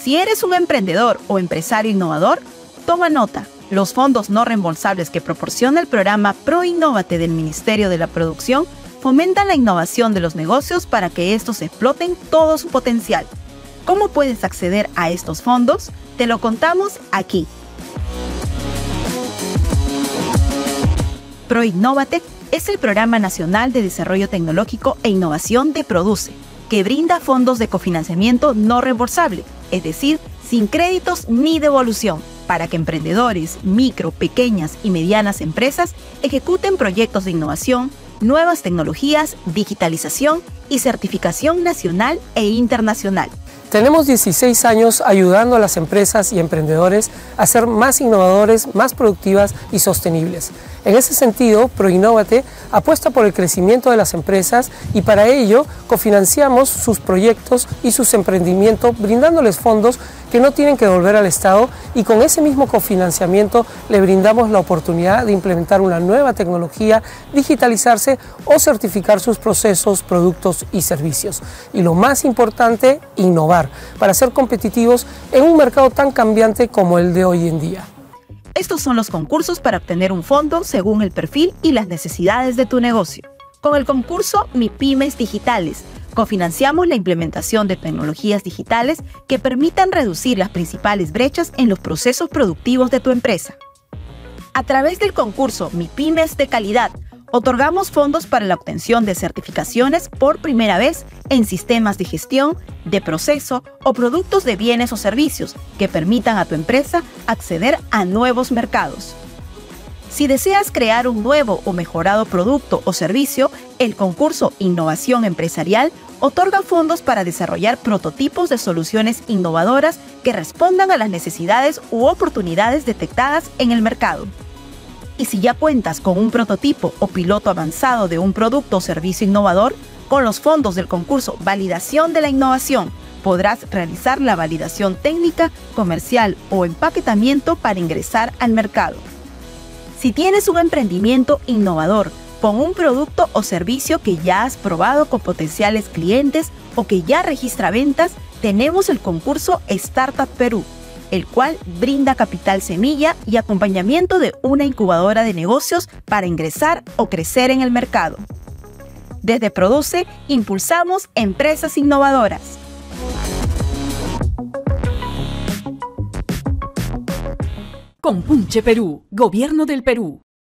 Si eres un emprendedor o empresario innovador, toma nota. Los fondos no reembolsables que proporciona el programa ProInnovate del Ministerio de la Producción fomentan la innovación de los negocios para que estos exploten todo su potencial. ¿Cómo puedes acceder a estos fondos? Te lo contamos aquí. ProInnovate es el Programa Nacional de Desarrollo Tecnológico e Innovación de Produce, que brinda fondos de cofinanciamiento no reembolsable, es decir, sin créditos ni devolución, para que emprendedores, micro, pequeñas y medianas empresas ejecuten proyectos de innovación, nuevas tecnologías, digitalización y certificación nacional e internacional. Tenemos 16 años ayudando a las empresas y emprendedores a ser más innovadores, más productivas y sostenibles. En ese sentido, ProInnovate apuesta por el crecimiento de las empresas y para ello cofinanciamos sus proyectos y sus emprendimientos brindándoles fondos que no tienen que devolver al Estado, y con ese mismo cofinanciamiento le brindamos la oportunidad de implementar una nueva tecnología, digitalizarse o certificar sus procesos, productos y servicios. Y lo más importante, innovar para ser competitivos en un mercado tan cambiante como el de hoy en día. Estos son los concursos para obtener un fondo según el perfil y las necesidades de tu negocio. Con el concurso MIPYMES Digitales, cofinanciamos la implementación de tecnologías digitales que permitan reducir las principales brechas en los procesos productivos de tu empresa. A través del concurso MIPYMES de Calidad, otorgamos fondos para la obtención de certificaciones por primera vez en sistemas de gestión, de proceso o productos de bienes o servicios que permitan a tu empresa acceder a nuevos mercados. Si deseas crear un nuevo o mejorado producto o servicio, el concurso Innovación Empresarial otorga fondos para desarrollar prototipos de soluciones innovadoras que respondan a las necesidades u oportunidades detectadas en el mercado. Y si ya cuentas con un prototipo o piloto avanzado de un producto o servicio innovador, con los fondos del concurso Validación de la Innovación, podrás realizar la validación técnica, comercial o empaquetamiento para ingresar al mercado. Si tienes un emprendimiento innovador con un producto o servicio que ya has probado con potenciales clientes o que ya registra ventas, tenemos el concurso Startup Perú, el cual brinda capital semilla y acompañamiento de una incubadora de negocios para ingresar o crecer en el mercado. Desde Produce, impulsamos empresas innovadoras. Compunche Perú, Gobierno del Perú.